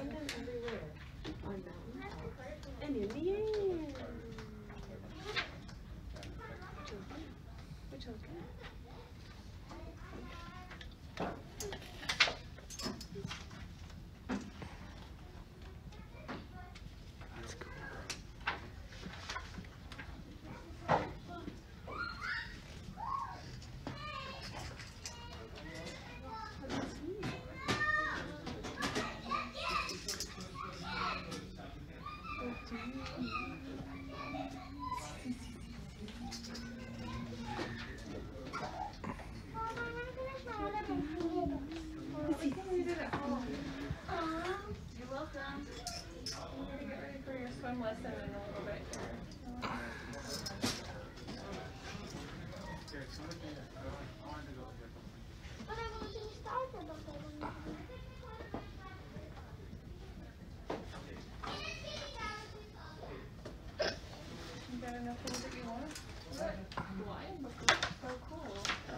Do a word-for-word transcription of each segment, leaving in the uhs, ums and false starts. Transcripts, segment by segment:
found them everywhere. On mountains and in the air. Which one's good? That's cool. You're welcome. I'm gonna get ready for your swim lesson in a little bit here. You got enough things that you want? Why? This is so cool.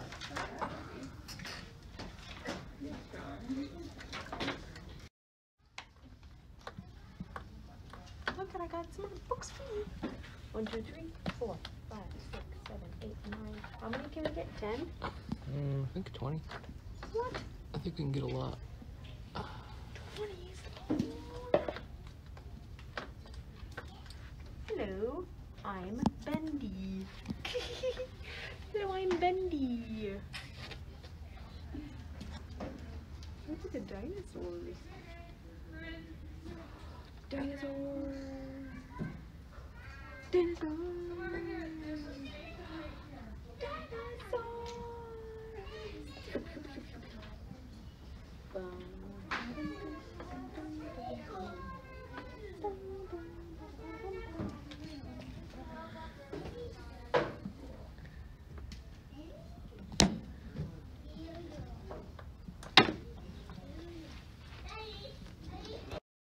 Look, and I got some more books for you. One, two, three, four, five, six, seven, eight, nine. How many can we get? Ten? Mm, I think twenty. What? I think we can get a lot. Twenty. Hello, I'm Bendy. Hello, I'm Bendy. Look at the dinosaurs. Dinosaur. Dinosaur.